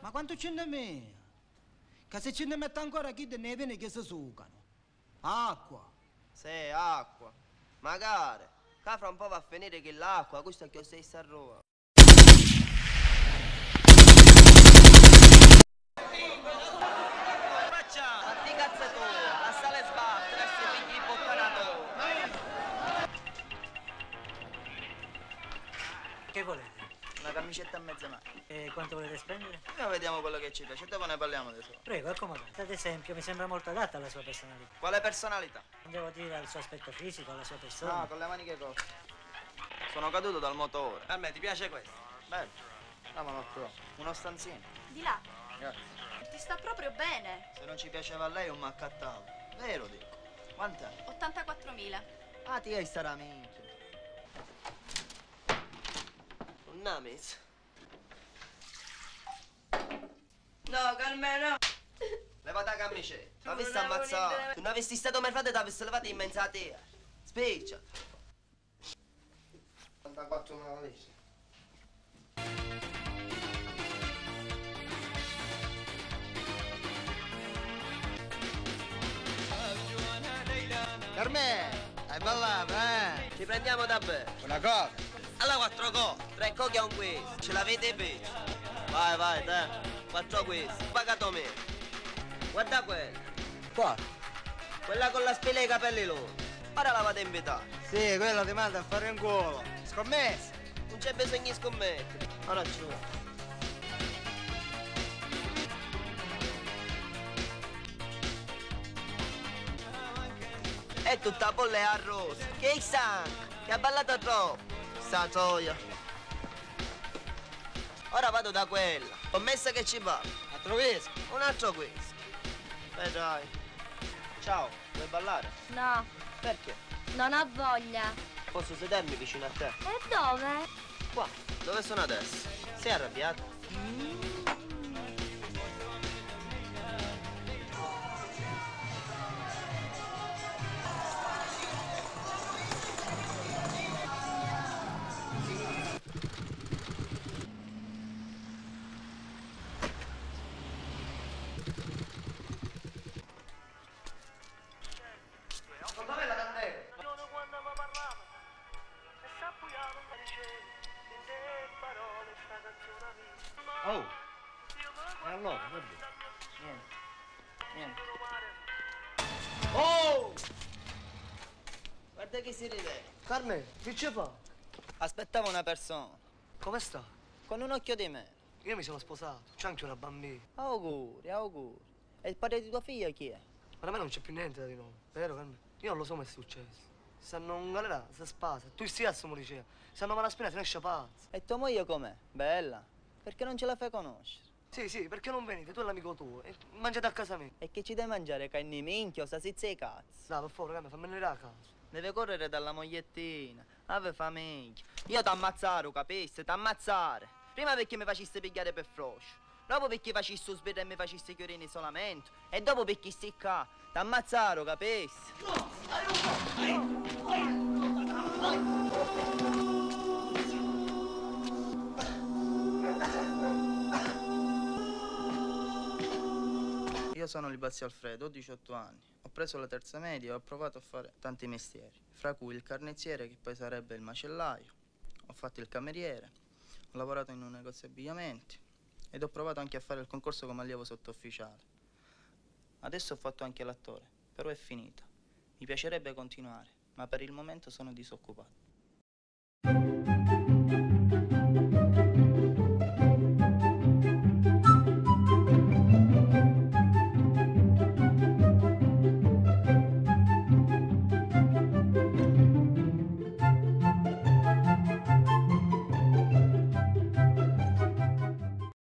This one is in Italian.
Ma quanto ce ne mette? Che se ce ne mette ancora chi ne viene che si sucano? Acqua. Sì, acqua. Magari. Che fra un po' va a finire che l'acqua, questo è che sei sarroa. Fatti cazzo tu, la sala sbatte, resti figli di bottanato. Che volete? Una camicetta a mezza mano. E quanto volete spendere? Noi vediamo quello che ci piace, dopo ne parliamo adesso. Prego, accomodate. Ad esempio, mi sembra molto adatta alla sua personalità. Quale personalità? Non devo dire al suo aspetto fisico, alla sua persona. No, con le maniche corte. Sono caduto dal motore. A me ti piace questo? Bello. No, ma non trovo. Uno stanzino. Di là, Grazie. ti sta proprio bene. Se non ci piaceva a lei, non mi accattavo. Vero dico. Quant'è? 84.000. Ah, ti hai stare minchia. Un namis? No, Carmelo! Levate la camicetta. L'avessi ammazzato. Se non avessi stato mercato, ti avessi levato in mezzo a te. Spiccia. 84 me lesi. Carmè, hai ballato, eh? Ci prendiamo da bere. Una cosa. Alla 4 co. 3 cochi a un questo. Ce l'avete peso. Vai, te. 4 questi. Pagato me. Guarda quella. Qua? Quella con la spilla e i capelli lunghi. Ora la vado a invitare. Sì, quella ti manda a fare un culo. Scommessa. Non c'è bisogno di scommettere. Ora ci vuole. È tutta bolle a rosa. Che è sangue? Che ha ballato troppo. Sta gioia. Ora vado da quella. Commessa che ci va. Altro questo. Un altro questo. Dai. Ciao, vuoi ballare? No, Perché? non ho voglia. Posso sedermi vicino a te? E dove? Qua. Dove sono adesso? Sei arrabbiato? Oh. E allora, vabbè. Niente. Oh! Guarda che si ride. Carmen, che ci fa? Aspettavo una persona. Come sta? Con un occhio di meno. Io mi sono sposato, c'è anche una bambina. Auguri, auguri. E il padre di tua figlia chi è? Ma da me non c'è più niente da di noi, vero Carmen? Io non lo so come è successo. Stanno in galera, si spasa. Tu stesso mi diceva. Stanno alla spina, se ne esce pazzo. E tua moglie com'è? Bella? Perché non ce la fai conoscere? Sì, perché non venite? Tu e l'amico tuo. E mangiate a casa mia. E che ci devi mangiare? Canni minchia o salsiccia e cazzo? Dai, per favore, Carmen, fammi venire a casa. Deve correre dalla mogliettina. Ave fa minchia. Io t'ammazzare, capisci? T'ammazzare. Prima perché mi faceste pigliare per froscio. Dopo perché facessi sbirra e mi faceste chiudere in isolamento. E dopo perché stai qua. T'ammazzare, capisci? Io sono Libazzi Alfredo, ho 18 anni. Ho preso la terza media e ho provato a fare tanti mestieri, fra cui il carnezziere, che poi sarebbe il macellaio. Ho fatto il cameriere, ho lavorato in un negozio di abbigliamenti ed ho provato anche a fare il concorso come allievo sottufficiale. Adesso ho fatto anche l'attore, però è finita. Mi piacerebbe continuare, ma per il momento sono disoccupato.